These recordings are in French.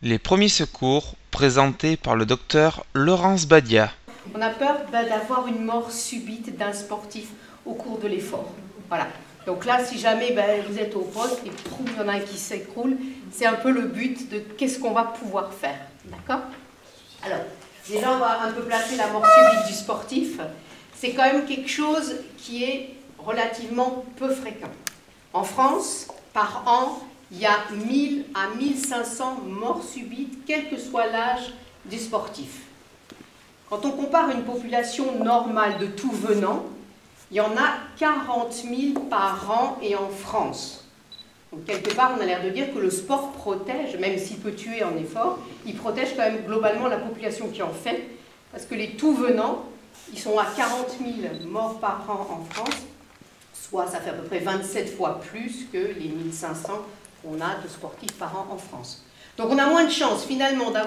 Les premiers secours présentés par le docteur Laurence Badia. On a peur d'avoir une mort subite d'un sportif au cours de l'effort. Voilà. Donc là, si jamais vous êtes au poste et il y en a un qui s'écroule, c'est un peu le but de qu'est-ce qu'on va pouvoir faire. D'accord? Alors, déjà, on va un peu placer la mort subite du sportif. C'est quand même quelque chose qui est relativement peu fréquent. En France, par an, il y a 1000 à 1500 morts subites, quel que soit l'âge des sportifs. Quand on compare une population normale de tout venant, il y en a 40 000 par an et en France. Donc quelque part, on a l'air de dire que le sport protège, même s'il peut tuer en effort, il protège quand même globalement la population qui en fait, parce que les tout venants, ils sont à 40 000 morts par an en France, soit ça fait à peu près 27 fois plus que les 1500 qu'on a de sportifs par an en France. Donc on a moins de chances finalement on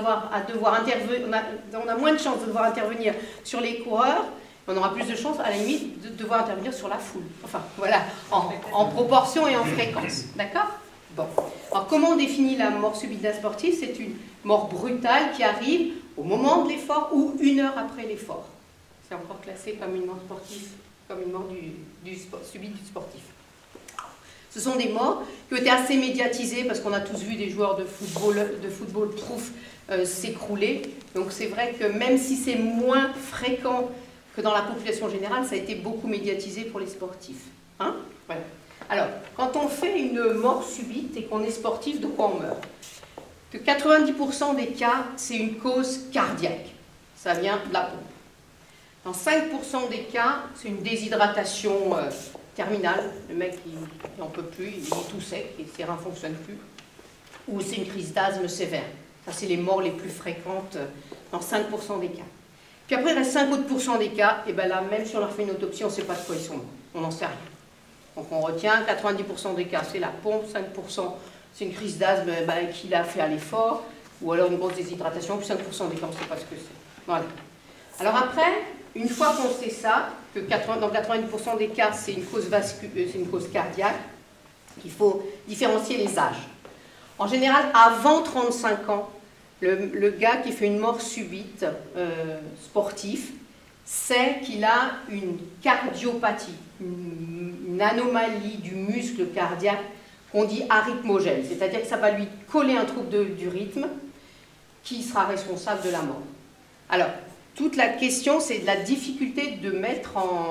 a moins de chances de devoir intervenir sur les coureurs, on aura plus de chances à la limite de devoir intervenir sur la foule. Enfin voilà, en proportion et en fréquence. D'accord? Bon. Alors comment on définit la mort subite d'un sportif? C'est une mort brutale qui arrive au moment de l'effort ou 1 heure après l'effort. C'est encore classé comme une mort sportive, comme une mort subite du sportif. Ce sont des morts qui ont été assez médiatisées parce qu'on a tous vu des joueurs de football prouf s'écrouler. Donc c'est vrai que même si c'est moins fréquent que dans la population générale, ça a été beaucoup médiatisé pour les sportifs. Hein? Voilà. Alors, quand on fait une mort subite et qu'on est sportif, de quoi on meurt? Que 90% des cas, c'est une cause cardiaque. Ça vient de la pompe. Dans 5% des cas, c'est une déshydratation terminale. Le mec, il n'en peut plus, il est tout sec et ses reins ne fonctionnent plus. Ou c'est une crise d'asthme sévère. Ça, c'est les morts les plus fréquentes dans 5% des cas. Puis après, il reste 5 autres % des cas, et bien là, même si on leur fait une autopsie, on ne sait pas de quoi ils sont morts. On n'en sait rien. Donc on retient 90% des cas, c'est la pompe, 5% c'est une crise d'asthme qu'il a fait à l'effort, ou alors une grosse déshydratation, puis 5% des cas, on ne sait pas ce que c'est. Voilà. Alors après, une fois qu'on sait ça, que dans 90% des cas, c'est une cause cardiaque, il faut différencier les âges. En général, avant 35 ans, le gars qui fait une mort subite sportif sait qu'il a une cardiopathie, une anomalie du muscle cardiaque qu'on dit arythmogène, c'est-à-dire que ça va lui coller un trouble du rythme qui sera responsable de la mort. Alors, toute la question, c'est de la difficulté de mettre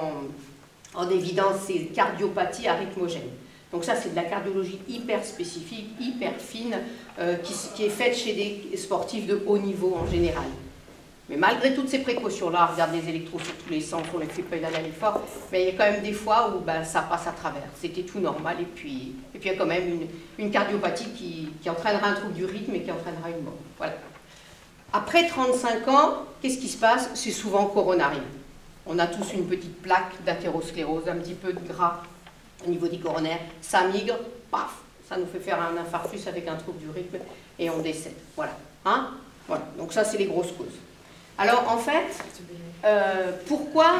en évidence ces cardiopathies arythmogènes. Donc ça, c'est de la cardiologie hyper spécifique, hyper fine, qui est faite chez des sportifs de haut niveau en général. Mais malgré toutes ces précautions-là, on regarde les électros sur tous les sens, on ne les fait pas aller à l'effort, mais il y a quand même des fois où ça passe à travers. C'était tout normal, et puis il y a quand même une cardiopathie qui entraînera un trouble du rythme et qui entraînera une mort. Voilà. Après 35 ans, qu'est-ce qui se passe? C'est souvent coronarien. On a tous une petite plaque d'athérosclérose, un petit peu de gras au niveau des coronaires, ça migre, paf, ça nous fait faire un infarctus avec un trouble du rythme et on décède. Voilà. Hein? Voilà. Donc ça, c'est les grosses causes. Alors en fait, pourquoi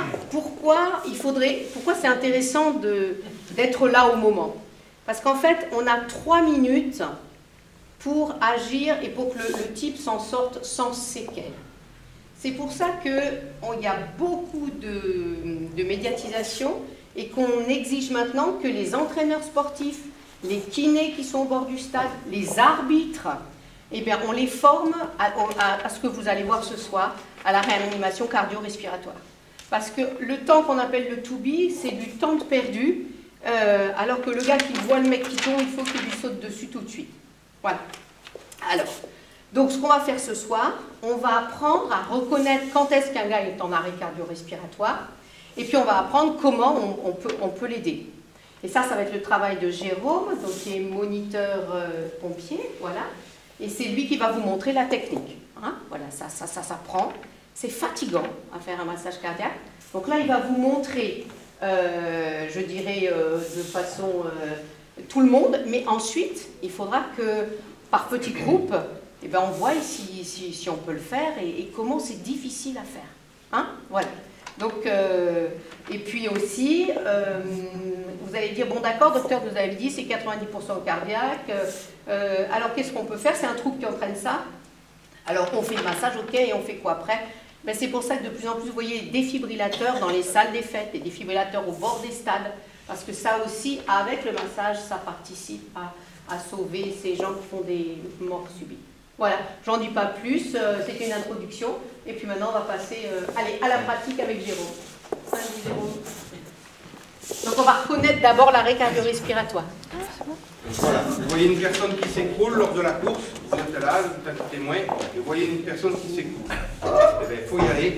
c'est intéressant d'être là au moment? Parce qu'en fait, on a 3 minutes pour agir et pour que le type s'en sorte sans séquelles. C'est pour ça qu'il y a beaucoup de médiatisation et qu'on exige maintenant que les entraîneurs sportifs, les kinés qui sont au bord du stade, les arbitres, eh bien, on les forme à ce que vous allez voir ce soir, à la réanimation cardio-respiratoire. Parce que le temps qu'on appelle le to be, c'est du temps perdu, alors que le gars qui voit le mec qui tombe, il faut qu'il lui saute dessus tout de suite. Voilà. Alors, donc ce qu'on va faire ce soir, on va apprendre à reconnaître quand est-ce qu'un gars est en arrêt cardio-respiratoire, et puis on va apprendre comment on peut l'aider. Et ça va être le travail de Jérôme, donc, qui est moniteur pompier, voilà. Et c'est lui qui va vous montrer la technique. Hein? Voilà, ça s'apprend. C'est fatigant à faire un massage cardiaque. Donc là, il va vous montrer, je dirais, de façon tout le monde, mais ensuite, il faudra que, par petits groupes, eh ben, on voit si on peut le faire et comment c'est difficile à faire. Hein? Voilà. Donc, et puis aussi, vous allez dire, bon d'accord, docteur, vous avez dit, c'est 90% cardiaque, alors qu'est-ce qu'on peut faire? C'est un trouble qui entraîne ça, Alors on fait le massage, ok, et on fait quoi après? Ben, c'est pour ça que de plus en plus, vous voyez des défibrillateurs dans les salles des fêtes, des défibrillateurs au bord des stades, parce que ça aussi, avec le massage, ça participe à sauver ces gens qui font des morts subites. Voilà, j'en dis pas plus, c'était une introduction, et puis maintenant on va passer allez, à la pratique avec Jérôme. Vas-y, Jérôme. Donc on va reconnaître d'abord l'arrêt cardio-respiratoire. Voilà, vous voyez une personne qui s'écroule lors de la course, vous êtes là, vous êtes témoin, et vous voyez une personne qui s'écroule. Eh bien, il faut y aller.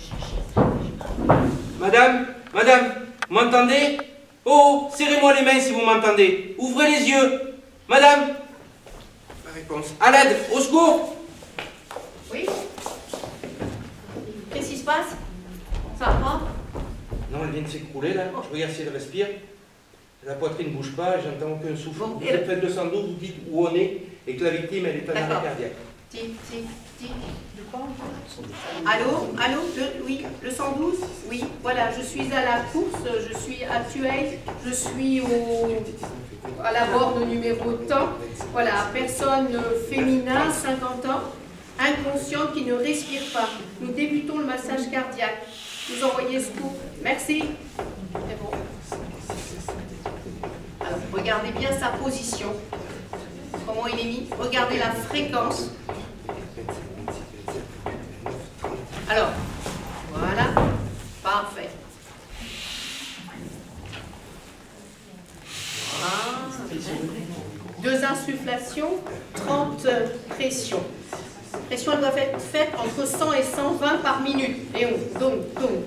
Madame, vous m'entendez? Oh, serrez-moi les mains si vous m'entendez. Ouvrez les yeux. Madame. La réponse. À l'aide, au secours. Oui? Qu'est-ce qui se passe? Ça va pas? Non, elle vient de s'écrouler là. Je regarde si elle respire. La poitrine ne bouge pas, j'entends aucun souffle. Bon, vous faites le 112, vous dites où on est et que la victime elle est en arrêt cardiaque. Tic. Allô, oui, le 112? Oui, voilà, je suis à la course, je suis à Tueil, je suis à la borne numéro temps. Voilà, personne féminin, 50 ans, inconsciente qui ne respire pas. Nous débutons le massage cardiaque. Vous envoyez ce coup. Merci. C'est bon. Alors, regardez bien sa position. Comment il est mis. Regardez la fréquence. Alors, voilà. Parfait. Voilà. 2 insufflations, 30 pressions. Pression, elle doit être faite entre 100 et 120 par minute. Et on donc.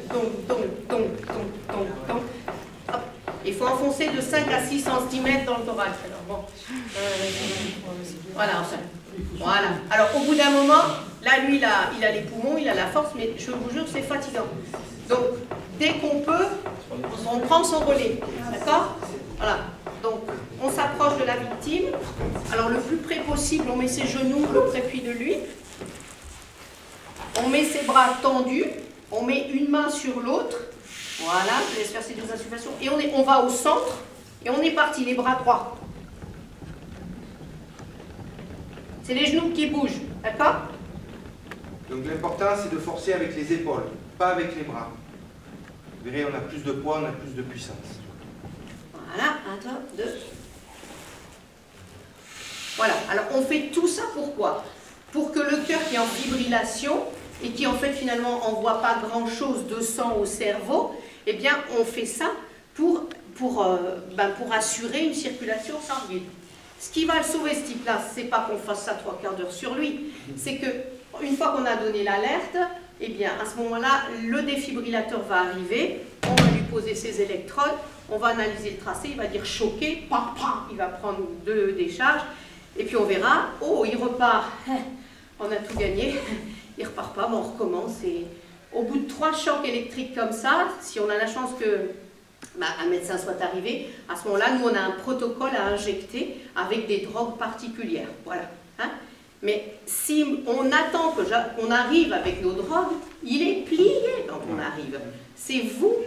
Hop. Il faut enfoncer de 5 à 6 cm dans le thorax. Alors, bon. Voilà, enfin. Voilà. Alors, au bout d'un moment, là, lui, il a les poumons, il a la force, mais je vous jure, c'est fatigant. Donc, dès qu'on peut, on prend son relais. D'accord? Voilà. Donc, on s'approche de la victime. Alors, le plus près possible, on met ses genoux le prépuis de lui. On met ses bras tendus. On met une main sur l'autre. Voilà, je laisse faire ces 2 insufflations. Et on va au centre. Et on est parti, les bras droits. C'est les genoux qui bougent. D'accord? Donc l'important c'est de forcer avec les épaules, pas avec les bras. Vous verrez, on a plus de poids, on a plus de puissance. Voilà, 1, 2. Voilà, alors on fait tout ça pourquoi? Pour que le cœur qui est en fibrillation et qui en fait finalement n'envoie pas grand-chose de sang au cerveau, eh bien on fait ça pour assurer une circulation sanguine. Ce qui va le sauver ce type-là, c'est pas qu'on fasse ça 3/4 d'heure sur lui, c'est que une fois qu'on a donné l'alerte, eh bien à ce moment-là, le défibrillateur va arriver, on va lui poser ses électrodes, on va analyser le tracé, il va dire choqué, il va prendre 2 décharges, et puis on verra, oh il repart, on a tout gagné, il repart pas, bon, on recommence, et au bout de 3 chocs électriques comme ça, si on a la chance que un médecin soit arrivé, à ce moment-là, nous on a un protocole à injecter avec des drogues particulières, voilà. Hein? Mais si on attend qu'on arrive avec nos drogues, il est plié quand on arrive. C'est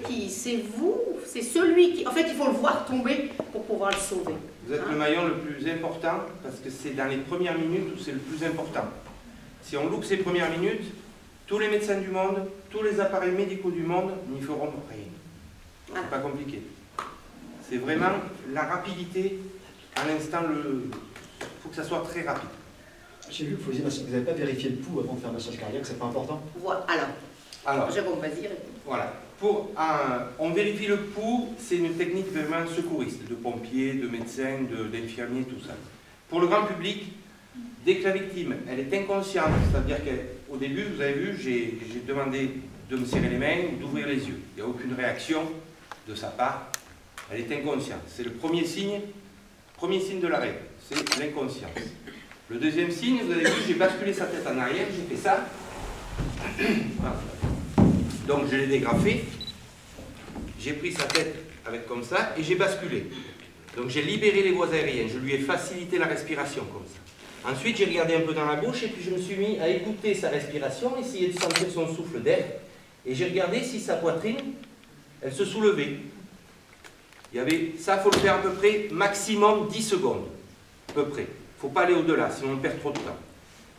celui qui... En fait, il faut le voir tomber pour pouvoir le sauver. Vous êtes le maillon le plus important parce que c'est dans les premières minutes où c'est le plus important. Si on loupe ces premières minutes, tous les médecins du monde, tous les appareils médicaux du monde n'y feront rien. Voilà. C'est pas compliqué. C'est vraiment la rapidité. À l'instant, il faut que ça soit très rapide. J'ai vu que vous n'avez pas vérifié le pouls avant de faire un massage cardiaque, c'est pas important? Voilà. Alors Jérôme, vas-y. Voilà. On vérifie le pouls, c'est une technique vraiment secouriste, de pompiers, de médecins, d'infirmiers, tout ça. Pour le grand public, dès que la victime elle est inconsciente, c'est-à-dire qu'au début, vous avez vu, j'ai demandé de me serrer les mains ou d'ouvrir les yeux. Il n'y a aucune réaction de sa part, elle est inconsciente. C'est le premier signe de l'arrêt, c'est l'inconscience. Le deuxième signe, vous avez vu, j'ai basculé sa tête en arrière, j'ai fait ça. Voilà. Donc je l'ai dégrafé, j'ai pris sa tête avec comme ça et j'ai basculé. Donc j'ai libéré les voies aériennes, je lui ai facilité la respiration comme ça. Ensuite j'ai regardé un peu dans la bouche et puis je me suis mis à écouter sa respiration, essayer de sentir son souffle d'air. Et j'ai regardé si sa poitrine, elle se soulevait. Ça, il faut le faire à peu près maximum 10 secondes. À peu près. Il ne faut pas aller au-delà, sinon on perd trop de temps.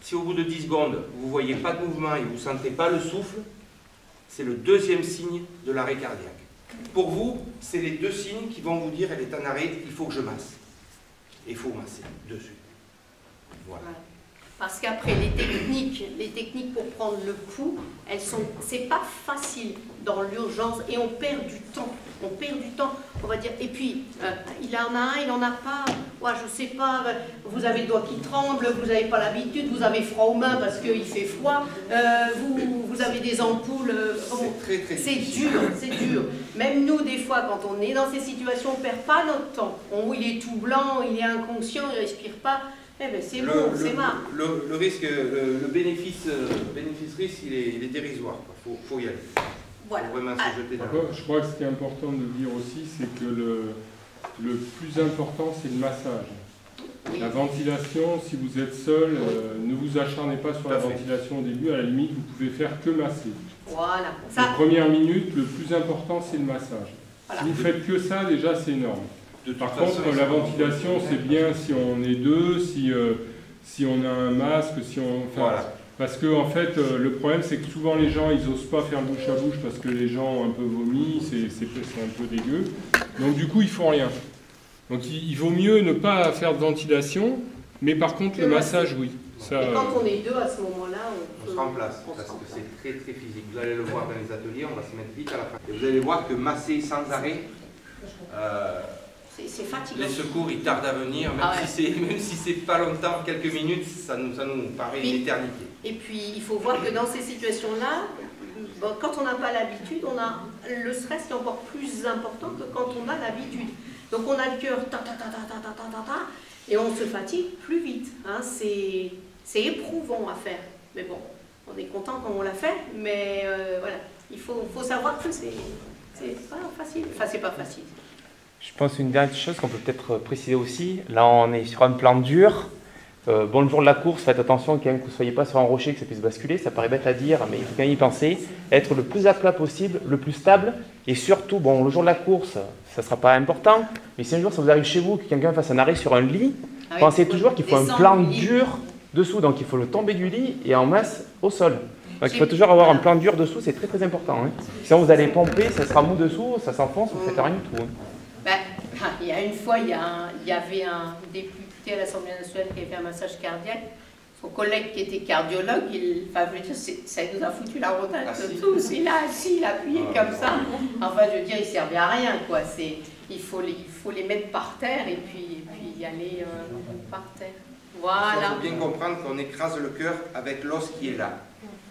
Si au bout de 10 secondes, vous ne voyez pas de mouvement et vous ne sentez pas le souffle, c'est le deuxième signe de l'arrêt cardiaque. Pour vous, c'est les deux signes qui vont vous dire elle est en arrêt, il faut que je masse. Et il faut masser dessus. Voilà. Parce qu'après, les techniques pour prendre le pouls, c'est pas facile dans l'urgence et on perd du temps. On perd du temps, on va dire. Et puis, il en a un, il n'en a pas. Ouais, je sais pas, vous avez le doigt qui tremble, vous n'avez pas l'habitude, vous avez froid aux mains parce qu'il fait froid, vous avez des ampoules. C'est dur, c'est dur. Même nous, des fois, quand on est dans ces situations, on ne perd pas notre temps. Il est tout blanc, il est inconscient, il ne respire pas. Eh ben c'est bon, c'est marre. Le risque, le bénéfice-risque, il est dérisoire. Il faut y aller. Voilà. Faut vraiment se jeter dans je crois que ce qui est important de dire aussi, c'est que le plus important, c'est le massage. Oui. La ventilation, si vous êtes seul, ne vous acharnez pas sur la ventilation au début. À la limite, vous pouvez faire que masser. Voilà. Les premières minutes, le plus important, c'est le massage. Voilà. Si vous faites que ça, déjà, c'est énorme. Par contre, la ventilation, c'est bien si on est deux, si on a un masque, voilà. Parce que en fait, le problème, c'est que souvent les gens, ils n'osent pas faire bouche à bouche parce que les gens ont un peu vomi, c'est un peu dégueu. Donc du coup, ils font rien. Donc il vaut mieux ne pas faire de ventilation, mais par contre, le massage, oui. Ça, et quand on est deux, à ce moment-là, on se remplace, parce que c'est très très physique. Vous allez le voir dans les ateliers, on va se mettre vite à la fin. Et vous allez voir que masser sans arrêt... c'est fatigant. Les secours, ils tardent à venir, même si c'est pas longtemps, quelques minutes, ça nous paraît une éternité. Et puis, il faut voir que dans ces situations-là, quand on n'a pas l'habitude, le stress est encore plus important que quand on a l'habitude. Donc, on a le cœur, et on se fatigue plus vite. Hein. C'est éprouvant à faire. Mais bon, on est content quand on l'a fait, mais voilà, il faut savoir que c'est pas facile. Enfin, c'est pas facile. Je pense une dernière chose qu'on peut peut-être préciser aussi. Là, on est sur un plan dur. Bon, le jour de la course, faites attention quand même que vous ne soyez pas sur un rocher, que ça puisse basculer. Ça paraît bête à dire, mais il faut quand même y penser. Être le plus à plat possible, le plus stable. Et surtout, bon, le jour de la course, ça ne sera pas important. Mais si un jour ça vous arrive chez vous, que quelqu'un fasse un arrêt sur un lit, pensez toujours qu'il faut un plan dur dessous. Donc il faut le tomber du lit et en masse au sol. Donc il faut toujours avoir un plan dur dessous, c'est très très important. Hein. Sinon vous allez pomper, ça sera mou dessous, ça s'enfonce, vous ne faites rien du tout. Hein. Il y a une fois, il y avait un député à l'Assemblée nationale qui avait fait un massage cardiaque. Son collègue qui était cardiologue, ça nous a foutu la rotate tous. Il a assis, il a appuyé comme ça. Enfin, je veux dire, il ne servait à rien, quoi. Il faut les mettre par terre et puis y aller par terre. Voilà. Il faut bien comprendre qu'on écrase le cœur avec l'os qui est là.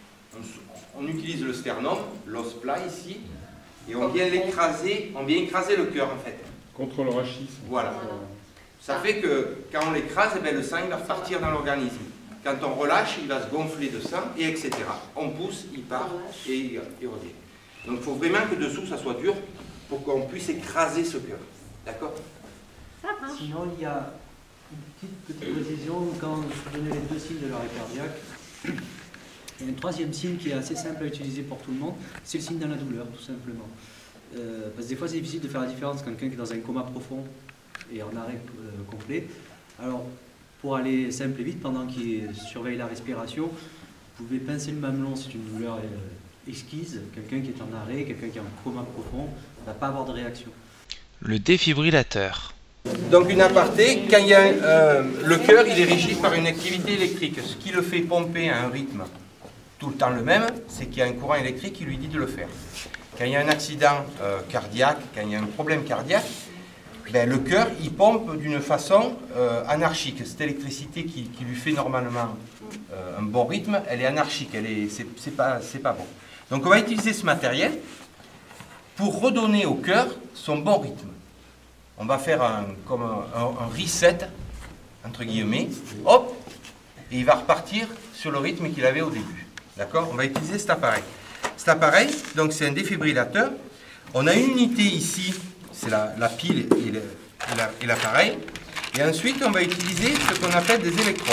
On utilise le sternum, l'os plat ici, et on vient écraser le cœur en fait. Contre le rachisme. Voilà. Ça fait que quand on l'écrase, le sang va repartir dans l'organisme. Quand on relâche, il va se gonfler de sang, et etc. On pousse, il part, et il revient. Donc il faut vraiment que dessous, ça soit dur, pour qu'on puisse écraser ce cœur. D'accord? Sinon, il y a une petite précision, quand je donnais les deux signes de l'arrêt cardiaque, il y a un troisième signe qui est assez simple à utiliser pour tout le monde, c'est le signe dans la douleur, tout simplement. Parce que des fois, c'est difficile de faire la différence quand quelqu'un qui est dans un coma profond et en arrêt complet. Alors, pour aller simple et vite, pendant qu'il surveille la respiration, vous pouvez pincer le mamelon, c'est une douleur exquise. Quelqu'un qui est en arrêt, quelqu'un qui est en coma profond, ne va pas avoir de réaction. Le défibrillateur. Donc une aparté, quand il y a le cœur, il est régi par une activité électrique. Ce qui le fait pomper à un rythme tout le temps le même, c'est qu'il y a un courant électrique qui lui dit de le faire. Quand il y a un accident cardiaque, quand il y a un problème cardiaque, le cœur, il pompe d'une façon anarchique. Cette électricité qui lui fait normalement un bon rythme, elle est anarchique, c'est pas bon. Donc on va utiliser ce matériel pour redonner au cœur son bon rythme. On va faire un reset, entre guillemets, hop, et il va repartir sur le rythme qu'il avait au début. D'accord? On va utiliser cet appareil. Cet appareil, donc c'est un défibrillateur. On a une unité ici, c'est la pile et l'appareil. Et ensuite, on va utiliser ce qu'on appelle des électrodes.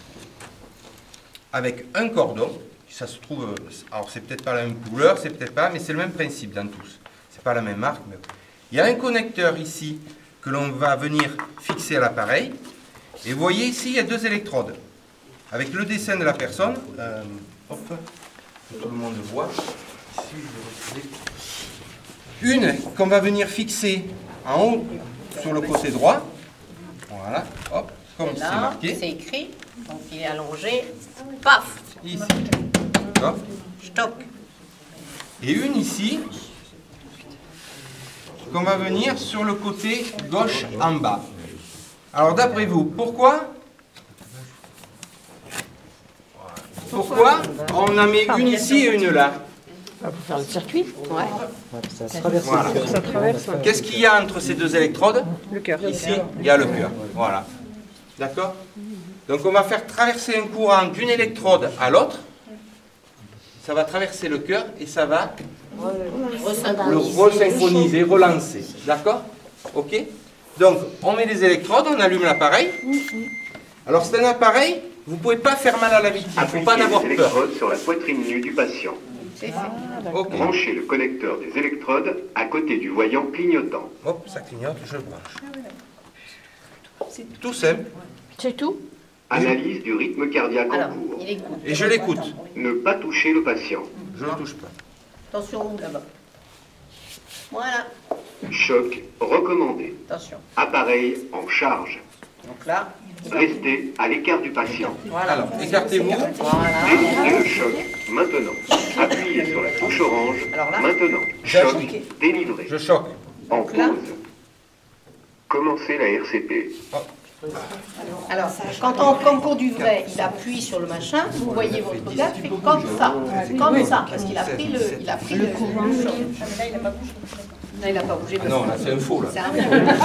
Avec un cordon, ça se trouve, alors c'est peut-être pas la même couleur, c'est peut-être pas, mais c'est le même principe dans tous. C'est pas la même marque, mais... Il y a un connecteur ici que l'on va venir fixer à l'appareil. Et vous voyez ici, il y a deux électrodes. avec le dessin de la personne. Hop, que tout le monde voit. Ici, je vais retirer. Une qu'on va venir fixer en haut sur le côté droit. Voilà, hop, comme c'est marqué. C'est écrit, donc il est allongé. Paf! Ici. Hop. Stock. Et une ici, qu'on va venir sur le côté gauche en bas. Alors d'après vous, pourquoi on en met une ici et une là? Pour faire le circuit. Ouais. Ça traverse Voilà. le cœur. Ça traverse Qu'est-ce qu'il y a entre ces deux électrodes? le cœur. Ici, il y a le cœur. Voilà. D'accord? Donc on va faire traverser un courant d'une électrode à l'autre. Ça va traverser le cœur et ça va le resynchroniser, relancer. D'accord? Ok? Donc on met les électrodes, on allume l'appareil. Alors c'est un appareil, vous ne pouvez pas faire mal à la victime, il ne faut pas en avoir peur. Électrodes sur la poitrine nue du patient. Ok. Branchez le connecteur des électrodes à côté du voyant clignotant. Hop, ça clignote, je branche. Tout simple. C'est tout? Analyse du rythme cardiaque Alors, en cours. il écoute. Et je l'écoute. Ne pas toucher le patient. Je ne le touche pas. Attention, où là-bas. Voilà, Choc recommandé. attention. Appareil en charge. Donc là, Restez à l'écart du patient. voilà. Alors, écartez-vous. Voilà. Délivrez le choc maintenant. Appuyez sur la touche orange Alors là, maintenant. j'appuie. Choc délivré. Je choque. En Donc là. pause. Commencez la RCP. Alors, quand en concours du vrai, il appuie sur le machin, vous voyez votre gars fait comme ça, parce qu'il a pris le courant. Là, il n'a pas bougé. Ah non, là, c'est un faux, là. C'est un faux.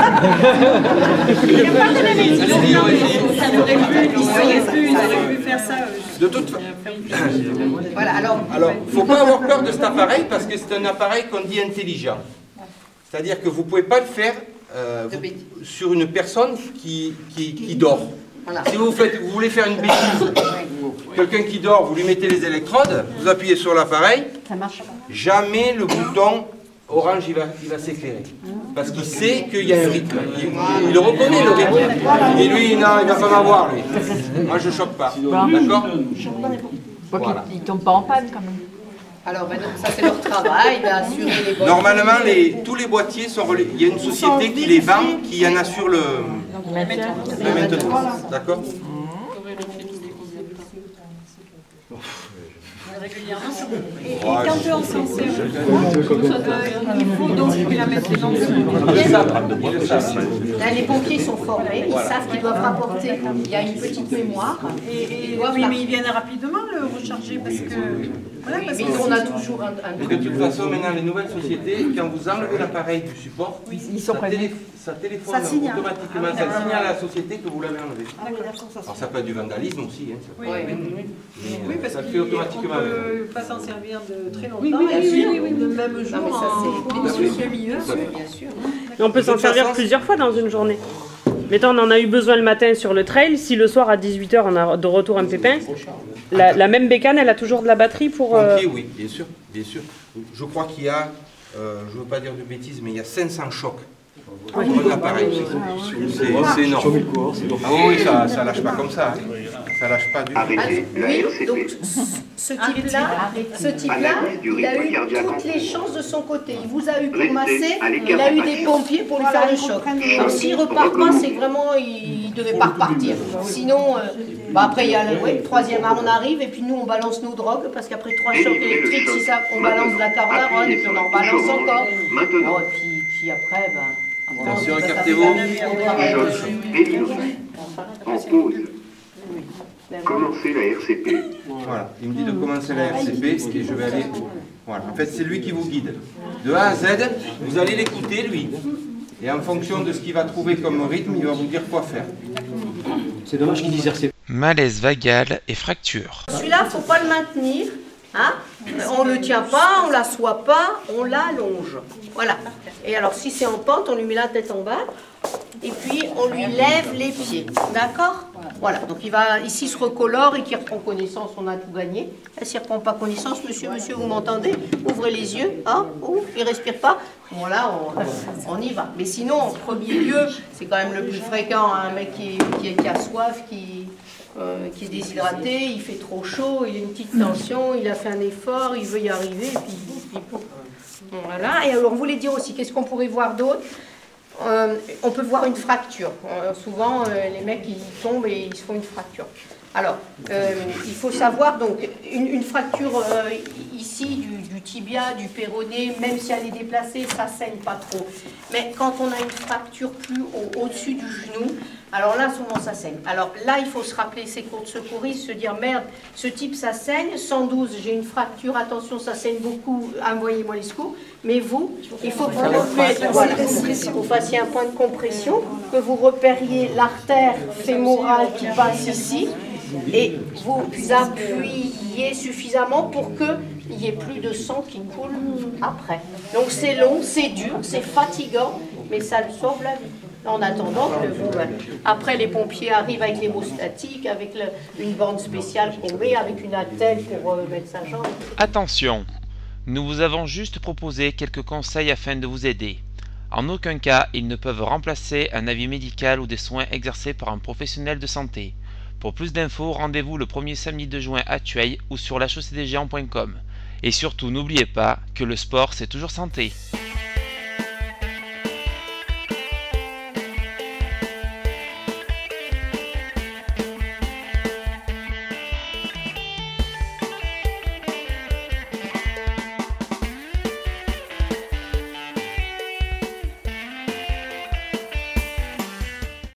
De toute façon. Voilà, alors, Faut pas avoir peur de cet appareil parce que c'est un appareil qu'on dit intelligent. C'est-à-dire que vous pouvez pas le faire sur une personne qui dort. voilà. Si vous voulez faire une bêtise, quelqu'un qui dort, vous lui mettez les électrodes, vous appuyez sur l'appareil, Ça marche pas. jamais le bouton orange il va s'éclairer. Parce qu'il sait qu'il y a un rythme. Il reconnaît le rythme. Et lui, non, il va pas m'avoir, lui. Moi, je choque pas. D'accord? Voilà. Ils tombent pas en panne quand même. Alors, ben, donc, ça c'est leur travail, d'assurer les bonnes... Normalement, tous les boîtiers sont reliés. Il y a une société qui les vend, qui en assure la maintenance. D'accord? Et quand on s'en sert, il faut donc la mettre dans Ils le savent. Là, les pompiers sont formés, ils savent qu'ils doivent rapporter. Il y a une petite mémoire. Ils doivent oui, mais ils viennent rapidement le recharger parce que... Voilà, parce mais que on a toujours un Et de toute façon, maintenant, les nouvelles sociétés, quand vous enlevez l'appareil du support, ça téléphone Ça signale. automatiquement, ça signale à la société que vous l'avez enlevé. Alors ça peut être du vandalisme aussi. Hein, ça peut Oui, être- oui. mais, Oui, parce ça qu'on le fait automatiquement. ne peut pas s'en servir de très longtemps. Oui, oui, bien sûr. Le même jour, Non, mais ça, c'est- en milieu. bien sûr. Et on peut De s'en toute servir façon, plusieurs fois dans une journée. Mettons, on en a eu besoin le matin sur le trail. Si le soir à 18h on a de retour un pépin, la même bécane, elle a toujours de la batterie pour. Pompier, oui, bien sûr, bien sûr. Je crois qu'il y a, je ne veux pas dire de bêtises, mais il y a 500 chocs. Sur un appareil. C'est énorme. Ah oui, ça lâche pas comme ça. Hein. Ça lâche pas du tout. Arrêtez la Oui, RCP. donc ce type-là, il a eu toutes les chances de son côté. Il vous a eu pour masser, il a eu des pompiers pour lui faire le choc. Donc s'il repart pas, c'est que vraiment, il ne devait pas repartir. Sinon, après il y a le troisième arme, on arrive et puis nous on balance nos drogues parce qu'après 3 chocs électriques, si ça, on balance de la carolarone et puis on en balance encore. Maintenant. Et puis après, Attention, écartez-vous. Choc délivré. En pause. Commencez la RCP. Voilà, il me dit de commencer la RCP et je vais aller. Voilà, en fait, c'est lui qui vous guide. De A à Z, vous allez l'écouter, lui. Et en fonction de ce qu'il va trouver comme rythme, il va vous dire quoi faire. C'est dommage qu'ils disent RCP. Malaise vagal et fracture. celui-là, il ne faut pas le maintenir. Hein? On ne le tient pas, on ne l'assoit pas, on l'allonge. Voilà. Et alors, si c'est en pente, on lui met la tête en bas. Et puis, on lui lève les pieds. D'accord? Voilà. Donc, il va ici se recolore et qu'il reprend connaissance, on a tout gagné. Et s'il ne reprend pas connaissance, monsieur, vous m'entendez? Ouvrez les yeux. Hein? Il ne respire pas. Bon, là, on y va. Mais sinon, en premier lieu, c'est quand même le plus fréquent, un mec qui a soif, qui est déshydraté, il fait trop chaud, il a une petite tension, il a fait un effort, il veut y arriver, et puis voilà. Et alors, on voulait dire aussi, qu'est-ce qu'on pourrait voir d'autre? On peut voir une fracture. Souvent, les mecs, ils tombent et ils se font une fracture. Alors, il faut savoir, donc, une fracture ici du tibia, du péroné, même si elle est déplacée, ça saigne pas trop. Mais quand on a une fracture plus au-dessus du genou, alors là, souvent, ça saigne. Alors là, il faut se rappeler ses cours de secouristes, se dire, merde, ce type, ça saigne, 112, j'ai une fracture, attention, ça saigne beaucoup, envoyez-moi les secours. Mais vous, il faut que vous fassiez un point de compression, que vous repériez l'artère fémorale qui passe ici, et vous appuyez suffisamment pour qu'il n'y ait plus de sang qui coule après. Donc c'est long, c'est dur, c'est fatigant, mais ça sauve la vie. En attendant que après les pompiers arrivent avec l'hémostatique, avec une bande spéciale qu'on met, avec une attelle pour mettre sa jambe. Attention, nous vous avons juste proposé quelques conseils afin de vous aider. En aucun cas, ils ne peuvent remplacer un avis médical ou des soins exercés par un professionnel de santé. Pour plus d'infos, rendez-vous le premier samedi de juin à Tueil ou sur lachaussée-des-géants.com. Et surtout, n'oubliez pas que le sport, c'est toujours santé.